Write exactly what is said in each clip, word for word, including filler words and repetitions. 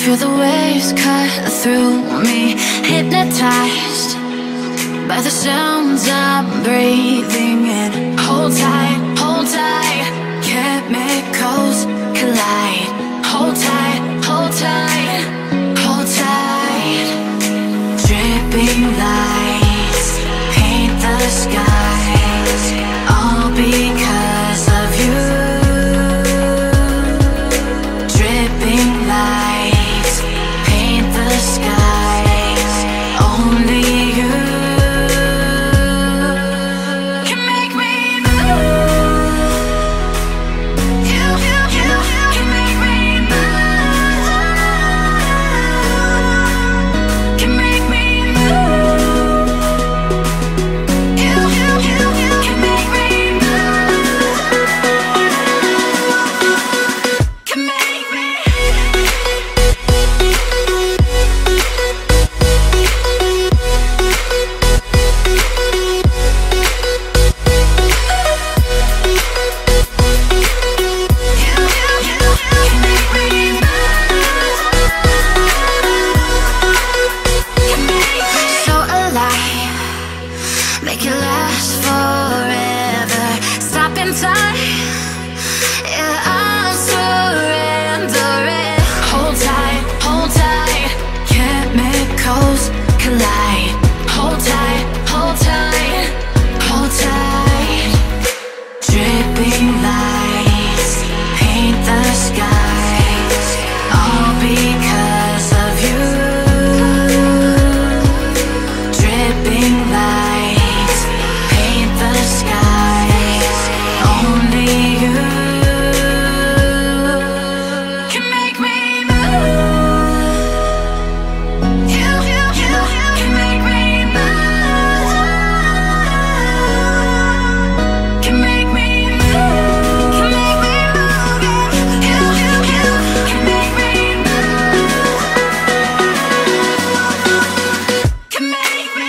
Feel the waves cut through me, hypnotized by the sounds I'm breathing in. Hold tight, hold tight, chemicals collide. Hold tight, hold tight, hold tight. Dripping lights paint the skies, all because of you. Dripping lights paint the skies, only you can make me move. You, you, you can make me move. Can make me move. You, you, you can make me move. Can make me. So alive, make it last forever. Stop in time, yeah, I'm surrendering. Hold tight, hold tight, chemicals collide. Hold tight, hold tight, hold tight. Dripping lights paint the skies, all because of you. Dripping lights paint the skies, only you can make me move. You, you, you can make me move. Can make me move. Can make me move. You, you, you can make me move. Can make me.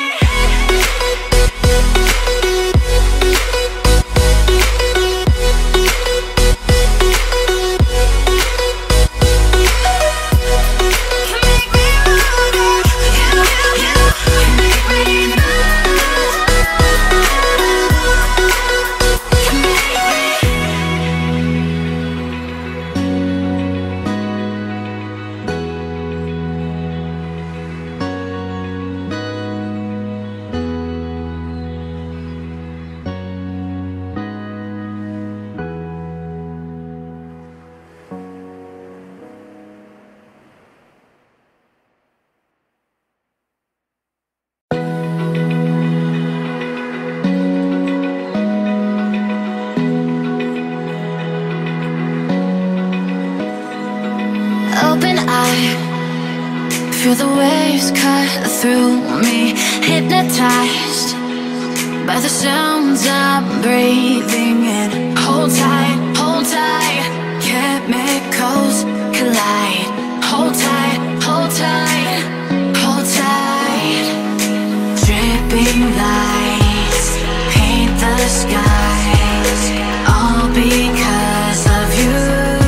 Open eye, feel the waves cut through me, hypnotized by the sounds I'm breathing in. Hold tight, hold tight, chemicals collide. Hold tight, hold tight, hold tight. Dripping lights paint the skies, all because of you.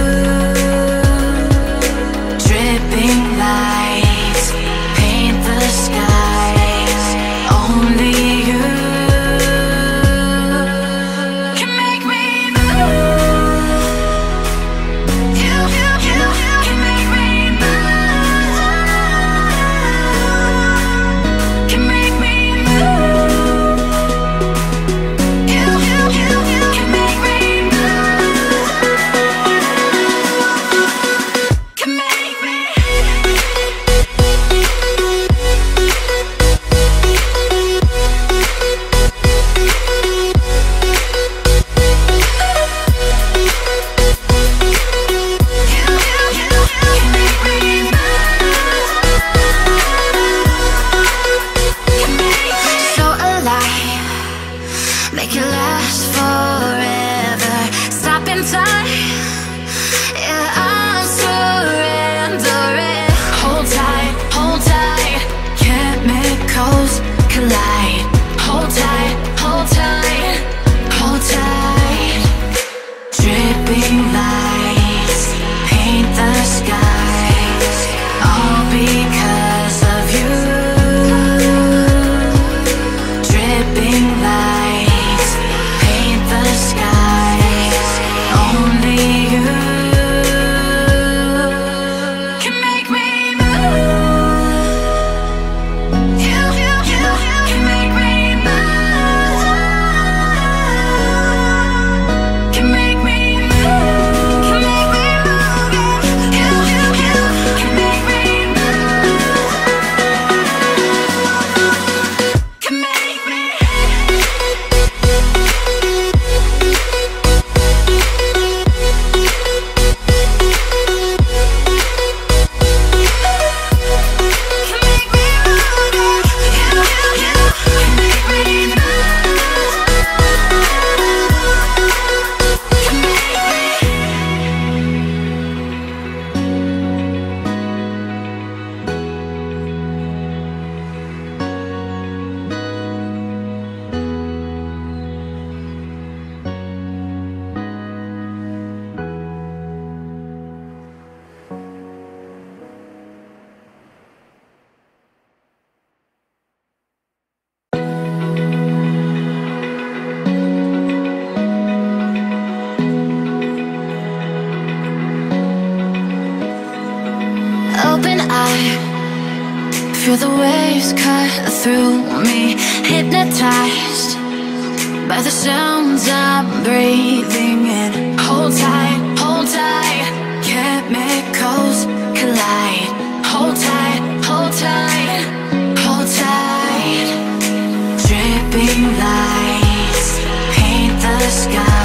Dripping lights paint the skies, only you can make me move. You, you, you where the waves cut through me, hypnotized by the sounds I'm breathing in. Hold tight, hold tight, chemicals collide. Hold tight, hold tight, hold tight. Dripping lights paint the sky.